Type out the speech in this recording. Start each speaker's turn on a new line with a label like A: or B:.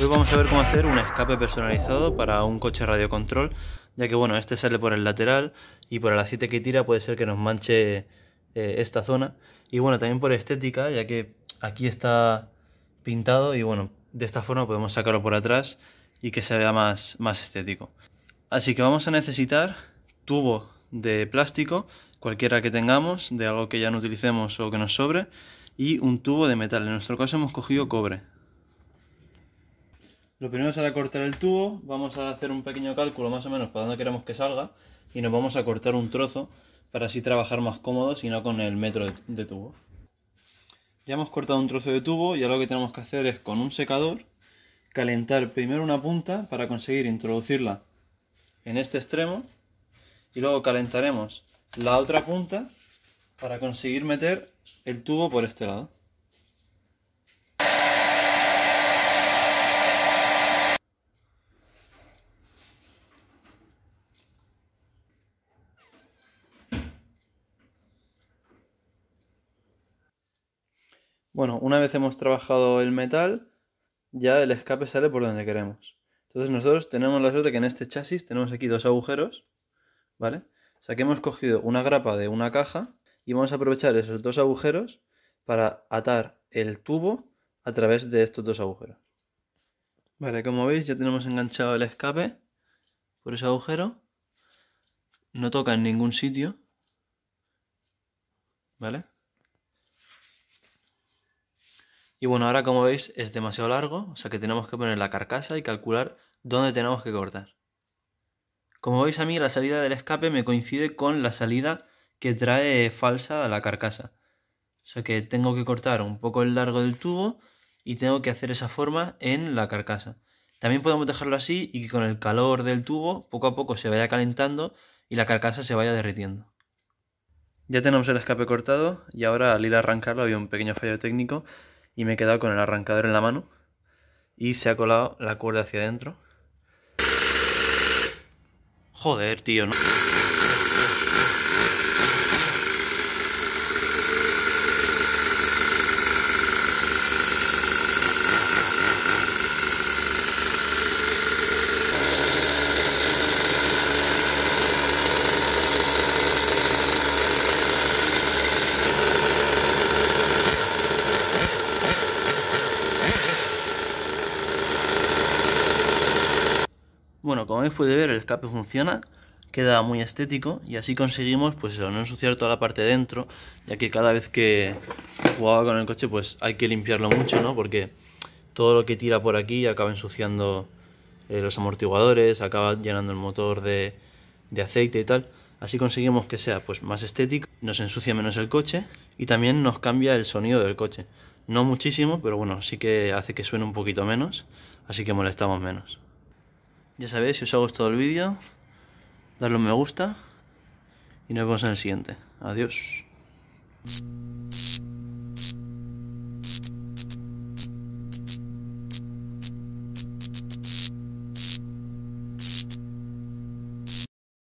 A: Hoy vamos a ver cómo hacer un escape personalizado para un coche radiocontrol, ya que bueno, este sale por el lateral y por el aceite que tira puede ser que nos manche esta zona. Y bueno, también por estética, ya que aquí está pintado y bueno, de esta forma podemos sacarlo por atrás y que se vea más estético. Así que vamos a necesitar tubo de plástico, cualquiera que tengamos, de algo que ya no utilicemos o que nos sobre, y un tubo de metal. En nuestro caso hemos cogido cobre. Lo primero será cortar el tubo, vamos a hacer un pequeño cálculo más o menos para dónde queremos que salga y nos vamos a cortar un trozo para así trabajar más cómodos y no con el metro de tubo. Ya hemos cortado un trozo de tubo y ahora lo que tenemos que hacer es con un secador calentar primero una punta para conseguir introducirla en este extremo y luego calentaremos la otra punta para conseguir meter el tubo por este lado. Bueno, una vez hemos trabajado el metal, ya el escape sale por donde queremos. Entonces nosotros tenemos la suerte que en este chasis tenemos aquí dos agujeros, ¿vale? O sea que hemos cogido una grapa de una caja y vamos a aprovechar esos dos agujeros para atar el tubo a través de estos dos agujeros. Vale, como veis ya tenemos enganchado el escape por ese agujero. No toca en ningún sitio, ¿vale? Y bueno, ahora como veis es demasiado largo, o sea que tenemos que poner la carcasa y calcular dónde tenemos que cortar. Como veis a mí la salida del escape me coincide con la salida que trae falsa a la carcasa. O sea que tengo que cortar un poco el largo del tubo y tengo que hacer esa forma en la carcasa. También podemos dejarlo así y que con el calor del tubo poco a poco se vaya calentando y la carcasa se vaya derritiendo. Ya tenemos el escape cortado y ahora al ir a arrancarlo había un pequeño fallo técnico y me he quedado con el arrancador en la mano y se ha colado la cuerda hacia adentro. Joder, tío, ¿no? Bueno, como veis puede ver el escape funciona, queda muy estético y así conseguimos pues eso, no ensuciar toda la parte de dentro, ya que cada vez que jugaba con el coche pues hay que limpiarlo mucho, ¿no? Porque todo lo que tira por aquí acaba ensuciando los amortiguadores, acaba llenando el motor de aceite y tal. Así conseguimos que sea pues más estético, nos ensucia menos el coche y también nos cambia el sonido del coche. No muchísimo, pero bueno, sí que hace que suene un poquito menos, así que molestamos menos. Ya sabéis, si os ha gustado el vídeo, darle un me gusta y nos vemos en el siguiente. Adiós.